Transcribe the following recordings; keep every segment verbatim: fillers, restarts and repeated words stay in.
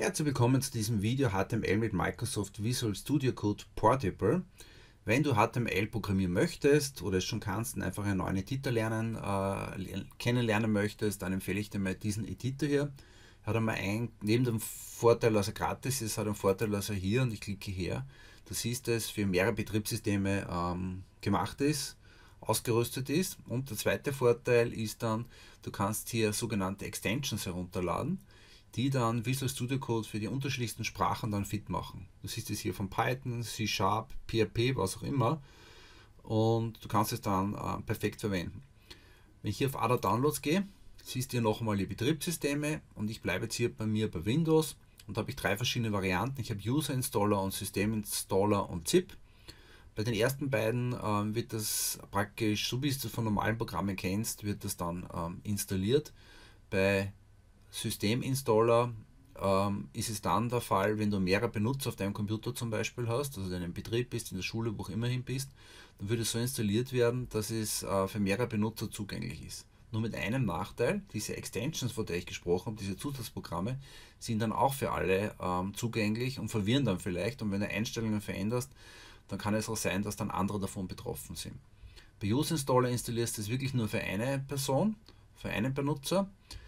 Herzlich willkommen zu diesem Video H T M L mit Microsoft Visual Studio Code Portable. Wenn du H T M L programmieren möchtest oder es schon kannst und einfach einen neuen Editor lernen, äh, kennenlernen möchtest, dann empfehle ich dir mal diesen Editor hier. Hat einmal ein, neben dem Vorteil, dass er gratis ist, hat einen Vorteil, dass er hier, und ich klicke hier, du siehst es, für mehrere Betriebssysteme ähm, gemacht ist, ausgerüstet ist. Und der zweite Vorteil ist dann, du kannst hier sogenannte Extensions herunterladen, die dann Visual Studio Code für die unterschiedlichsten Sprachen dann fit machen. Du siehst es hier von Python, C Sharp, P H P, was auch immer, und du kannst es dann äh, perfekt verwenden. Wenn ich hier auf Other Downloads gehe, siehst du hier nochmal die Betriebssysteme, und ich bleibe jetzt hier bei mir bei Windows, und da habe ich drei verschiedene Varianten. Ich habe User Installer und System Installer und Zip. Bei den ersten beiden ähm, wird das praktisch, so wie du es von normalen Programmen kennst, wird das dann ähm, installiert. Bei Systeminstaller ähm, ist es dann der Fall, wenn du mehrere Benutzer auf deinem Computer zum Beispiel hast, also in einem Betrieb bist, in der Schule, wo auch immer hin bist, dann würde es so installiert werden, dass es äh, für mehrere Benutzer zugänglich ist. Nur mit einem Nachteil: diese Extensions, von der ich gesprochen habe, diese Zusatzprogramme, sind dann auch für alle ähm, zugänglich und verwirren dann vielleicht, und wenn du Einstellungen veränderst, dann kann es auch sein, dass dann andere davon betroffen sind. Bei User Installer installierst du es wirklich nur für eine Person, für einen Benutzer,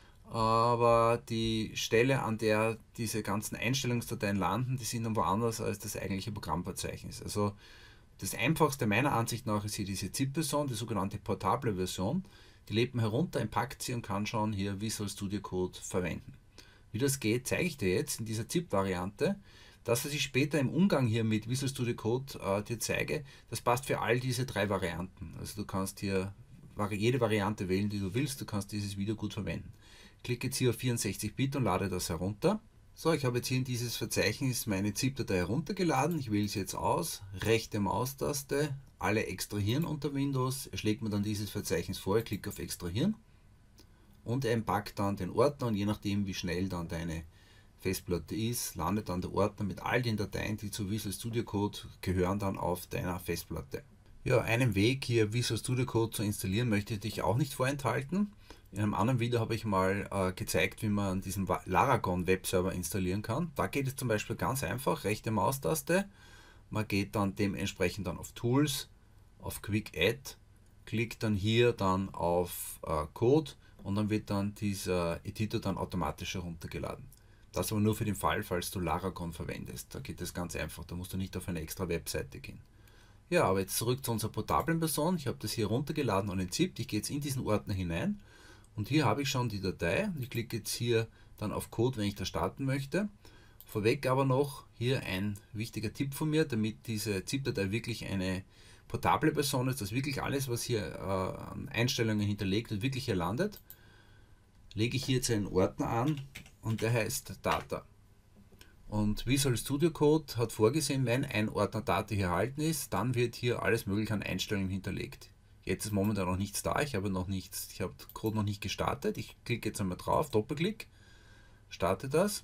aber die Stelle, an der diese ganzen Einstellungsdateien landen, die sind dann woanders als das eigentliche Programmverzeichnis. Also das einfachste meiner Ansicht nach ist hier diese Zip-Version, die sogenannte portable Version. Die lädt man herunter, entpackt sie und kann schon hier Visual Studio Code verwenden. Wie das geht, zeige ich dir jetzt in dieser Zip-Variante. Das, was ich später im Umgang hier mit Visual Studio Code äh, dir zeige, das passt für all diese drei Varianten. Also du kannst hier jede Variante wählen, die du willst. Du kannst dieses Video gut verwenden. Klicke jetzt hier auf vierundsechzig Bit und lade das herunter. So, ich habe jetzt hier in dieses Verzeichnis meine Zip-Datei heruntergeladen. Ich wähle es jetzt aus, rechte Maustaste, alle extrahieren unter Windows. Er schlägt mir dann dieses Verzeichnis vor, ich klicke auf Extrahieren und er entpackt dann den Ordner, und je nachdem wie schnell dann deine Festplatte ist, landet dann der Ordner mit all den Dateien, die zu Visual Studio Code gehören, dann auf deiner Festplatte. Ja, einen Weg hier Visual Studio Code zu installieren möchte ich dich auch nicht vorenthalten. In einem anderen Video habe ich mal äh, gezeigt, wie man diesen Laragon Webserver installieren kann. Da geht es zum Beispiel ganz einfach, rechte Maustaste, man geht dann dementsprechend dann auf Tools, auf Quick Add, klickt dann hier dann auf äh, Code, und dann wird dann dieser Editor dann automatisch heruntergeladen. Das aber nur für den Fall, falls du Laragon verwendest. Da geht es ganz einfach, da musst du nicht auf eine extra Webseite gehen. Ja, aber jetzt zurück zu unserer portablen Version. Ich habe das hier runtergeladen und entzippt. Ich gehe jetzt in diesen Ordner hinein. Und hier habe ich schon die Datei. Ich klicke jetzt hier dann auf Code, wenn ich das starten möchte. Vorweg aber noch hier ein wichtiger Tipp von mir, damit diese Zip-Datei wirklich eine portable Version ist, dass wirklich alles, was hier äh, an Einstellungen hinterlegt wird, wirklich hier landet. Lege ich hier jetzt einen Ordner an, und der heißt Data. Und Visual Studio Code hat vorgesehen, wenn ein Ordner Data hier erhalten ist, dann wird hier alles mögliche an Einstellungen hinterlegt. Jetzt ist momentan noch nichts da, ich habe noch nichts, ich habe Code noch nicht gestartet. Ich klicke jetzt einmal drauf, Doppelklick, starte das,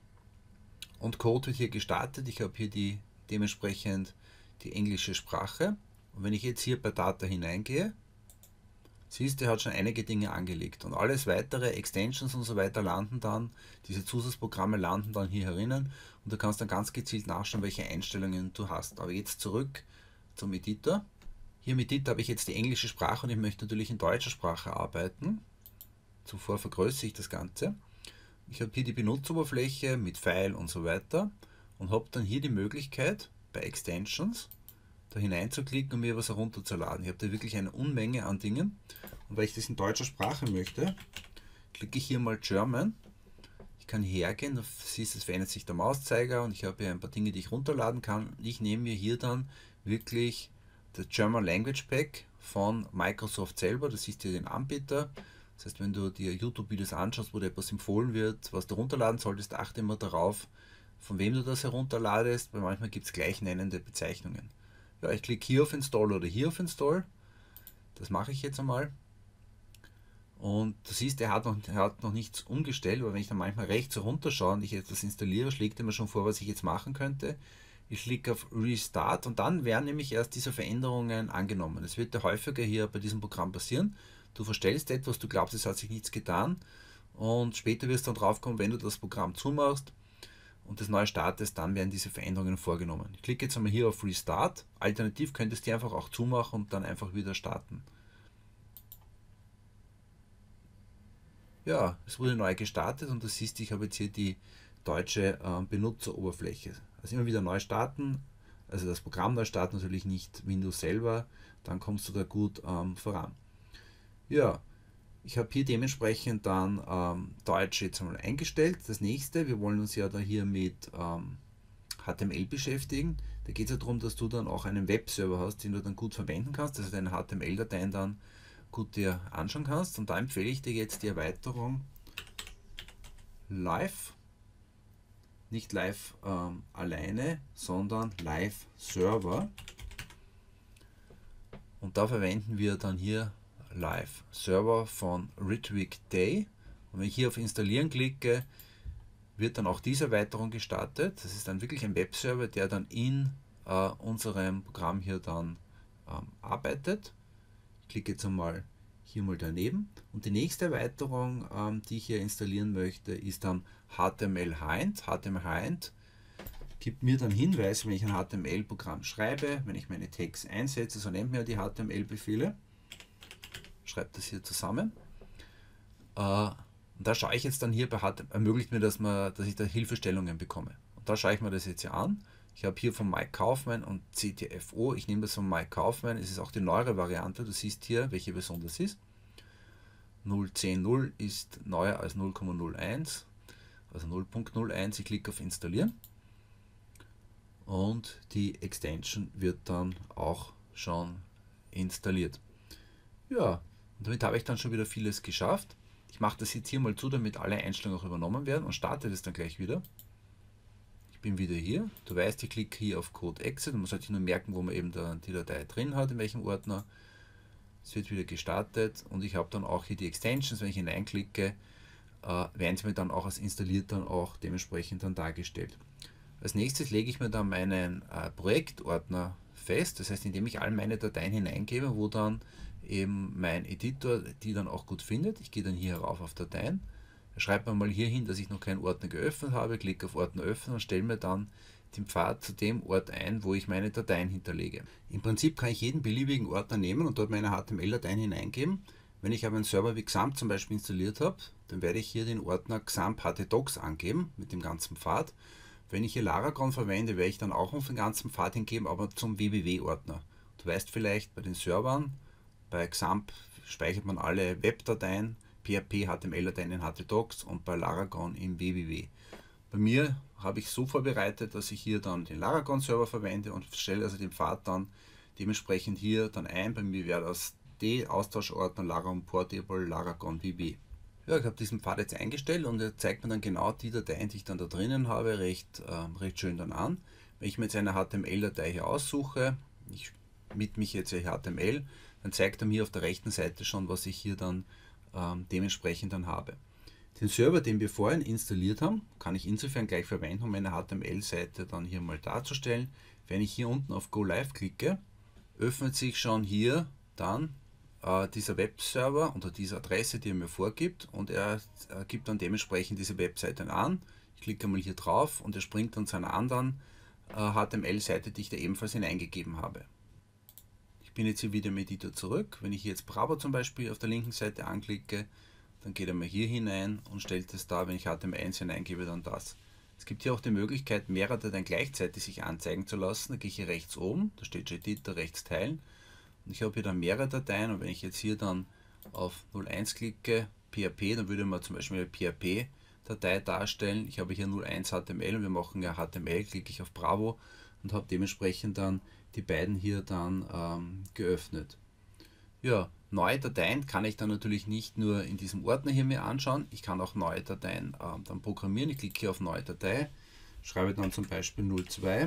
und Code wird hier gestartet. Ich habe hier die dementsprechend die englische Sprache, und wenn ich jetzt hier bei Data hineingehe, siehst du, er hat schon einige Dinge angelegt, und alles weitere, Extensions und so weiter, landen dann, diese Zusatzprogramme landen dann hier herinnen, und du kannst dann ganz gezielt nachschauen, welche Einstellungen du hast. Aber jetzt zurück zum Editor. Hier im Editor habe ich jetzt die englische Sprache, und ich möchte natürlich in deutscher Sprache arbeiten. Zuvor vergrößere ich das Ganze. Ich habe hier die Benutzeroberfläche mit File und so weiter und habe dann hier die Möglichkeit, bei Extensions da hineinzuklicken und mir was herunterzuladen. Ich habe da wirklich eine Unmenge an Dingen, und weil ich das in deutscher Sprache möchte, klicke ich hier mal German. Ich kann hergehen, da siehst du, es verändert sich der Mauszeiger, und ich habe hier ein paar Dinge, die ich runterladen kann. Ich nehme mir hier dann wirklich das German Language Pack von Microsoft selber. Das ist hier den Anbieter. Das heißt, wenn du dir YouTube-Videos anschaust, wo dir etwas empfohlen wird, was du runterladen solltest, achte immer darauf, von wem du das herunterladest, weil manchmal gibt es gleichnennende Bezeichnungen. Ja, ich klicke hier auf Install oder hier auf Install. Das mache ich jetzt einmal. Und du siehst, er hat noch, er hat noch nichts umgestellt, aber wenn ich dann manchmal rechts runterschaue und ich etwas installiere, schlägt er mir schon vor, was ich jetzt machen könnte. Ich klicke auf Restart, und dann werden nämlich erst diese Veränderungen angenommen. Es wird ja häufiger hier bei diesem Programm passieren. Du verstellst etwas, du glaubst, es hat sich nichts getan, und später wirst du dann drauf kommen, wenn du das Programm zumachst, und das neu startest, dann werden diese Veränderungen vorgenommen. Ich klicke jetzt einmal hier auf Restart. Alternativ könntest du einfach auch zumachen und dann einfach wieder starten. Ja, es wurde neu gestartet und du siehst, ich habe jetzt hier die deutsche äh, Benutzeroberfläche. Also immer wieder neu starten, also das Programm neu starten, natürlich nicht Windows selber, dann kommst du da gut ähm, voran. Ja, ich habe hier dementsprechend dann ähm, Deutsch jetzt einmal eingestellt. Das nächste, wir wollen uns ja da hier mit ähm, H T M L beschäftigen. Da geht es ja darum, dass du dann auch einen Webserver hast, den du dann gut verwenden kannst, also deine H T M L-Dateien dann gut dir anschauen kannst. Und da empfehle ich dir jetzt die Erweiterung Live, nicht Live ähm, alleine, sondern Live Server. Und da verwenden wir dann hier Live Server von Ritwik Day. Und wenn ich hier auf Installieren klicke, wird dann auch diese Erweiterung gestartet. Das ist dann wirklich ein Webserver, der dann in äh, unserem Programm hier dann ähm, arbeitet. Ich klicke jetzt einmal hier mal daneben. Und die nächste Erweiterung, ähm, die ich hier installieren möchte, ist dann H T M L Hind. H T M L Hind gibt mir dann Hinweise, wenn ich ein H T M L-Programm schreibe, wenn ich meine Tags einsetze, so nennt mir die H T M L-Befehle. Schreibe das hier zusammen. Äh, und da schaue ich jetzt dann hier bei H T M L, ermöglicht mir, dass, man, dass ich da Hilfestellungen bekomme. Und da schaue ich mir das jetzt hier an. Ich habe hier von Mike Kaufmann und C T F O. Ich nehme das von Mike Kaufmann. Es ist auch die neuere Variante. Du siehst hier, welche Version das ist. null zehn punkt null ist neuer als null Komma null eins. Also null Punkt null eins. Ich klicke auf Installieren. Und die Extension wird dann auch schon installiert. Ja, und damit habe ich dann schon wieder vieles geschafft. Ich mache das jetzt hier mal zu, damit alle Einstellungen auch übernommen werden und starte das dann gleich wieder. Ich bin wieder hier. Du weißt, ich klicke hier auf Code Exit. Man sollte sich nur merken, wo man eben da die Datei drin hat, in welchem Ordner. Es wird wieder gestartet und ich habe dann auch hier die Extensions. Wenn ich hineinklicke, äh, werden sie mir dann auch als installiert dann auch dementsprechend dann dargestellt. Als nächstes lege ich mir dann meinen äh, Projektordner fest. Das heißt, indem ich all meine Dateien hineingebe, wo dann eben mein Editor die dann auch gut findet. Ich gehe dann hier rauf auf Dateien, schreibe mir mal hier hin, dass ich noch keinen Ordner geöffnet habe, klicke auf Ordner öffnen und stelle mir dann den Pfad zu dem Ort ein, wo ich meine Dateien hinterlege. Im Prinzip kann ich jeden beliebigen Ordner nehmen und dort meine H T M L-Dateien hineingeben. Wenn ich aber einen Server wie Xampp zum Beispiel installiert habe, dann werde ich hier den Ordner Xampp htdocs angeben mit dem ganzen Pfad. Wenn ich hier Laragon verwende, werde ich dann auch auf den ganzen Pfad hingeben, aber zum W W W-Ordner. Du weißt vielleicht, bei den Servern, bei Xampp speichert man alle Webdateien, P H P, H T M L-Dateien in htdocs und bei Laragon im W W W. Bei mir habe ich so vorbereitet, dass ich hier dann den Laragon-Server verwende und stelle also den Pfad dann dementsprechend hier dann ein. Bei mir wäre das D-Austauschordner Laragon Portable Laragon W W. Ja, ich habe diesen Pfad jetzt eingestellt und er zeigt mir dann genau die Dateien, die ich dann da drinnen habe, recht, ähm, recht schön dann an. Wenn ich mir jetzt eine H T M L-Datei hier aussuche, ich mit mich jetzt hier H T M L, dann zeigt er mir auf der rechten Seite schon, was ich hier dann ähm, dementsprechend dann habe. Den Server, den wir vorhin installiert haben, kann ich insofern gleich verwenden, um meine H T M L-Seite dann hier mal darzustellen. Wenn ich hier unten auf Go Live klicke, öffnet sich schon hier dann äh, dieser Webserver unter dieser Adresse, die er mir vorgibt, und er äh, gibt dann dementsprechend diese Webseite an. Ich klicke mal hier drauf und er springt dann zu einer anderen äh, H T M L-Seite, die ich da ebenfalls hineingegeben habe. Ich bin jetzt hier wieder im Editor zurück. Wenn ich jetzt Bravo zum Beispiel auf der linken Seite anklicke, dann geht er mal hier hinein und stellt es da, wenn ich H T M L eins hineingebe, dann das. Es gibt hier auch die Möglichkeit, mehrere Dateien gleichzeitig sich anzeigen zu lassen. Da gehe ich hier rechts oben, da steht schon Editor, rechts teilen. Und ich habe hier dann mehrere Dateien und wenn ich jetzt hier dann auf null eins klicke, P H P, dann würde man zum Beispiel eine P H P-Datei darstellen. Ich habe hier null eins H T M L und wir machen ja H T M L, klicke ich auf Bravo und habe dementsprechend dann die beiden hier dann ähm, geöffnet. Ja, neue Dateien kann ich dann natürlich nicht nur in diesem Ordner hier mir anschauen, ich kann auch neue Dateien ähm, dann programmieren. Ich klicke hier auf neue Datei, schreibe dann zum Beispiel null zwei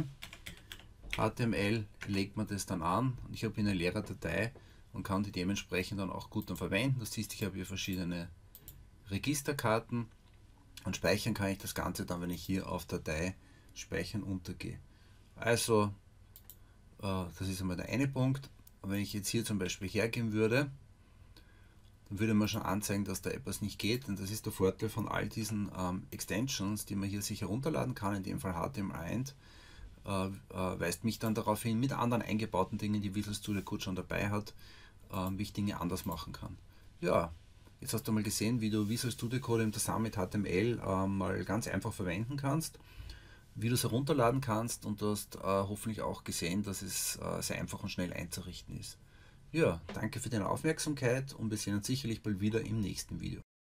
H T M L, legt man das dann an und ich habe hier eine leere Datei und kann die dementsprechend dann auch gut dann verwenden. Das siehst, ich habe hier verschiedene Registerkarten und speichern kann ich das Ganze dann, wenn ich hier auf Datei speichern untergehe. Also äh, das ist einmal der eine Punkt. Und wenn ich jetzt hier zum Beispiel hergehen würde dann würde man schon anzeigen, dass da etwas nicht geht. Und das ist der Vorteil von all diesen ähm, Extensions, die man hier sich herunterladen kann, in dem Fall H T M L eins, äh, äh, weist mich dann darauf hin, mit anderen eingebauten Dingen, die Visual Studio Code schon dabei hat, äh, wie ich Dinge anders machen kann. Ja, jetzt hast du mal gesehen, wie du Visual Studio Code im Zusammenhang mit H T M L äh, mal ganz einfach verwenden kannst, wie du es herunterladen kannst, und du hast äh, hoffentlich auch gesehen, dass es äh, sehr einfach und schnell einzurichten ist. Ja, danke für deine Aufmerksamkeit und wir sehen uns sicherlich bald wieder im nächsten Video.